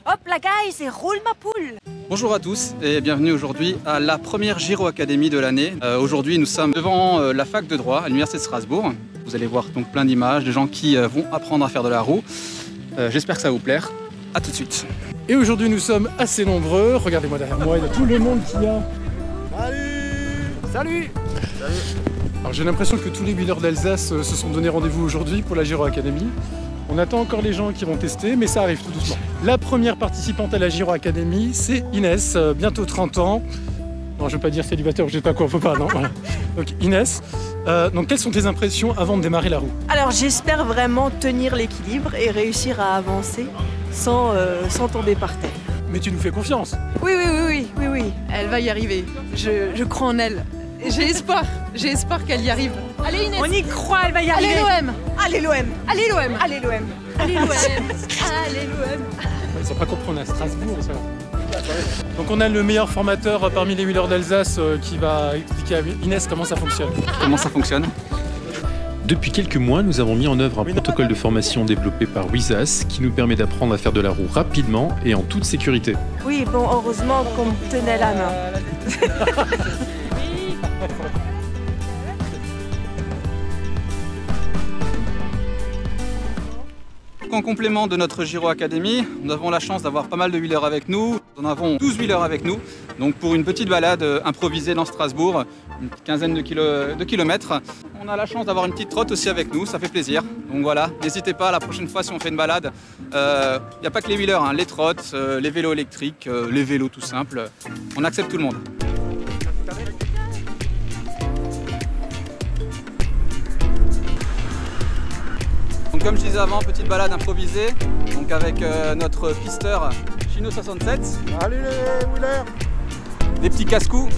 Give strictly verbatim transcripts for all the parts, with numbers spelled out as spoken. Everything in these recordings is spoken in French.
Hop la guys, et roule ma poule. Bonjour à tous et bienvenue aujourd'hui à la première Giro Academy de l'année. Euh, aujourd'hui nous sommes devant euh, la fac de droit à l'université de Strasbourg. Vous allez voir donc plein d'images de gens qui euh, vont apprendre à faire de la roue. Euh, J'espère que ça va vous plaire. A tout de suite. Et aujourd'hui nous sommes assez nombreux. Regardez-moi derrière moi, il y a tout le monde qui a. Salut. Salut. Salut. Alors j'ai l'impression que tous les wheelers d'Alsace euh, se sont donné rendez-vous aujourd'hui pour la Giro Academy. On attend encore les gens qui vont tester, mais ça arrive tout doucement. La première participante à la Giro Academy, c'est Inès, euh, bientôt trente ans. Non, je ne veux pas dire célibataire, je ne sais pas quoi, faut pas, non. Voilà. Donc Inès, euh, donc quelles sont tes impressions avant de démarrer la roue? Alors j'espère vraiment tenir l'équilibre et réussir à avancer sans, euh, sans tomber par terre. Mais tu nous fais confiance? Oui, oui, oui, oui, oui, oui. Elle va y arriver. Je, je crois en elle. J'ai espoir. J'ai espoir qu'elle y arrive. Allez Inès. On y croit, elle va y arriver. Allez l'O M. Allez l'O M. Allez l'O M. Allez l'O M. Allez l'O M. Allez l'O M. Ils ne sont pas compris, on est à Strasbourg, ça va. Donc on a le meilleur formateur parmi les wheelers d'Alsace euh, qui va expliquer à Inès comment ça fonctionne. Comment ça fonctionne? Depuis quelques mois, nous avons mis en œuvre un protocole de formation développé par Wizas qui nous permet d'apprendre à faire de la roue rapidement et en toute sécurité. Oui, bon, heureusement qu'on me tenait la main. En complément de notre Giro Academy, nous avons la chance d'avoir pas mal de wheelers avec nous. Nous en avons douze wheelers avec nous. Donc pour une petite balade improvisée dans Strasbourg, une quinzaine de, kilo, de kilomètres, on a la chance d'avoir une petite trotte aussi avec nous, ça fait plaisir. Donc voilà, n'hésitez pas la prochaine fois si on fait une balade. Il euh, n'y a pas que les wheelers, hein, les trottes, euh, les vélos électriques, euh, les vélos tout simples. On accepte tout le monde. Donc comme je disais avant, petite balade improvisée, donc avec euh, notre pisteur Chino soixante-sept. Salut les wheelers. Des petits casse-coups.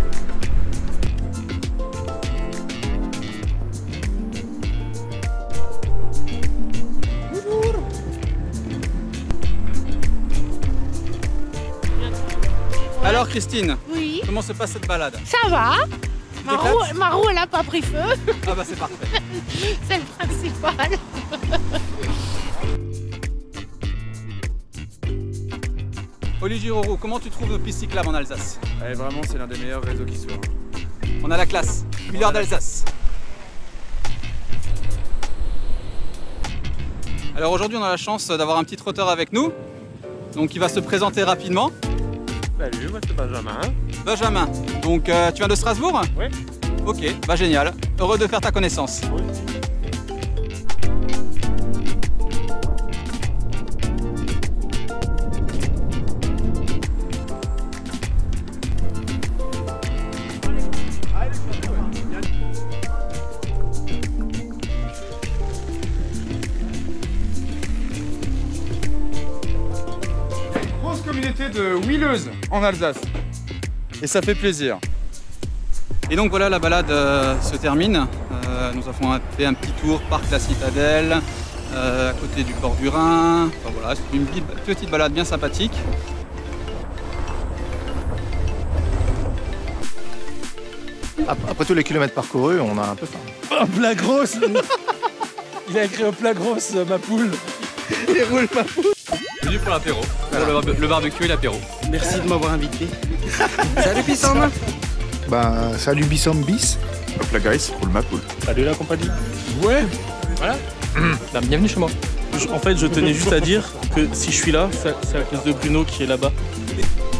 Alors Christine, oui. Comment se passe cette balade? Ça va. Ma roue, ma roue, elle n'a pas pris feu. Ah bah c'est parfait. C'est le principal. Oli Giroro, comment tu trouves nos pistes cyclables en Alsace? Eh, vraiment, c'est l'un des meilleurs réseaux qui soit. On a la classe, wheeler d'Alsace. Alors aujourd'hui on a la chance d'avoir un petit trotteur avec nous, donc il va se présenter rapidement. Salut, moi c'est Benjamin. Benjamin, donc euh, tu viens de Strasbourg? Oui. Ok, bah génial, heureux de faire ta connaissance. Oui. Grosse communauté de wheeleuses en Alsace. Et ça fait plaisir. Et donc voilà, la balade euh, se termine. Euh, nous avons fait un petit tour parc La Citadelle, euh, à côté du port du Rhin. Enfin, voilà, c'est une petite balade bien sympathique. Après tous les kilomètres parcourus, on a un peu faim. Hop la grosse. Il a écrit hop la grosse, ma poule. Il roule ma poule. Venu pour l'apéro, pour le, barbe le barbecue et l'apéro. Merci de m'avoir invité. Salut Bissom. Bah salut Bissom bis. Hop la guys, roule ma poule. Salut la compagnie. Ouais. Voilà. Bah, bienvenue chez moi. En fait, je tenais juste à dire que si je suis là, c'est à cause de Bruno qui est là-bas.